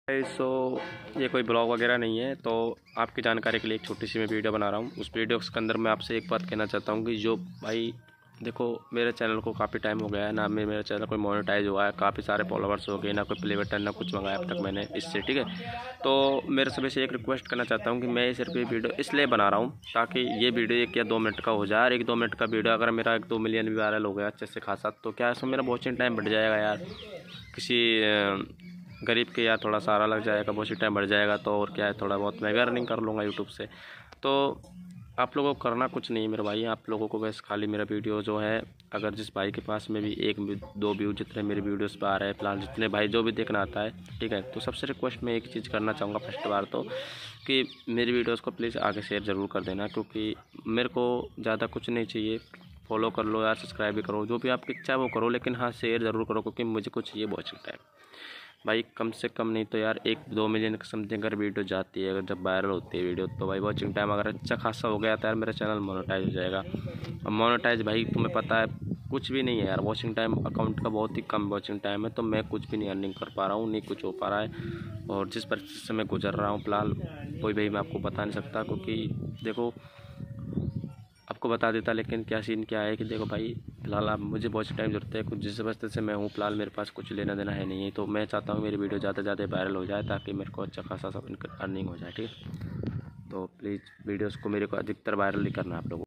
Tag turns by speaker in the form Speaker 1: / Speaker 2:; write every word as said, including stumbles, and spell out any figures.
Speaker 1: सो ये कोई ब्लॉग वगैरह नहीं है, तो आपकी जानकारी के लिए एक छोटी सी मैं वीडियो बना रहा हूँ। उस वीडियो के अंदर मैं आपसे एक बात कहना चाहता हूँ कि जो भाई देखो, मेरे चैनल को काफ़ी टाइम हो गया है ना, मेरे चैनल कोई मोनेटाइज हुआ है, काफ़ी सारे फॉलोवर्स हो गए ना, कोई प्ले बटन ना कुछ मंगाया अब तक मैंने इससे, ठीक है। तो मेरे सभी से एक रिक्वेस्ट करना चाहता हूँ कि मैं सिर्फ ये वीडियो इसलिए बना रहा हूँ ताकि ये वीडियो एक या दो मिनट का हो जाए। और एक दो मिनट का वीडियो अगर मेरा एक दो मिलियन भी वायरल हो गया अच्छे से खासा, तो क्या है, मेरा वॉचिंग टाइम बढ़ जाएगा यार। किसी गरीब के या थोड़ा सारा लग जाएगा, वॉचिंग टाइम बढ़ जाएगा, तो और क्या है, थोड़ा बहुत मैं भी अर्निंग कर लूँगा यूट्यूब से। तो आप लोगों को करना कुछ नहीं मेरे भाई, आप लोगों को बस खाली मेरा वीडियो जो है, अगर जिस भाई के पास में भी एक दो व्यू जितने मेरे वीडियोस पे आ रहे हैं फिलहाल, जितने भाई जो भी देखना आता है, ठीक है, तो सबसे रिक्वेस्ट मैं एक चीज़ करना चाहूँगा फर्स्ट बार तो, कि मेरी वीडियोस को प्लीज़ आगे शेयर ज़रूर कर देना, क्योंकि मेरे को ज़्यादा कुछ नहीं चाहिए। फॉलो कर लो यार, सब्सक्राइब भी करो, जो भी आपकी इच्छा है वो करो, लेकिन हाँ शेयर ज़रूर करो, क्योंकि मुझे कुछ चाहिए वॉचिंग टाइम भाई। कम से कम नहीं तो यार एक दो मिलियन की समथिंग अगर वीडियो जाती है, अगर जब वायरल होती है वीडियो, तो भाई वॉचिंग टाइम अगर अच्छा खासा हो गया तो यार मेरा चैनल मोनेटाइज हो जाएगा। और मोनेटाइज भाई तुम्हें पता है कुछ भी नहीं है यार, वॉचिंग टाइम अकाउंट का बहुत ही कम वॉचिंग टाइम है, तो मैं कुछ भी नहीं अर्निंग कर पा रहा हूँ, नहीं कुछ हो पा रहा है। और जिस परिस्थिति से मैं गुजर रहा हूँ फिलहाल, कोई भाई मैं आपको बता नहीं सकता, क्योंकि देखो आपको बता देता, लेकिन क्या सीन क्या है कि देखो भाई, फिलहाल आप मुझे बहुत टाइम जरूरत है, कुछ जिस वजह से मैं हूँ फिलहाल मेरे पास कुछ लेना देना है नहीं है, तो मैं चाहता हूँ मेरी वीडियो ज़्यादा से ज़्यादा वायरल हो जाए ताकि मेरे को अच्छा खासा सब अर्निंग हो जाए, ठीक है। तो प्लीज़ वीडियोस को मेरे को अधिकतर वायरल ही करना आप लोगों को।